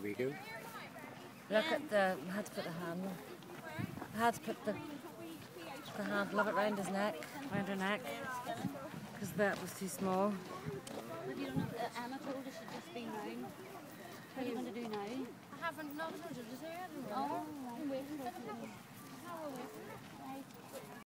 we go. Look at the. I had to put the handle. I had to put the handle of it round his neck, round her neck, because that was too small. But you don't know, Anna told us she'd just been round. What are you going to do now? I haven't, no, I told you to do it. Oh, I'm waiting for it.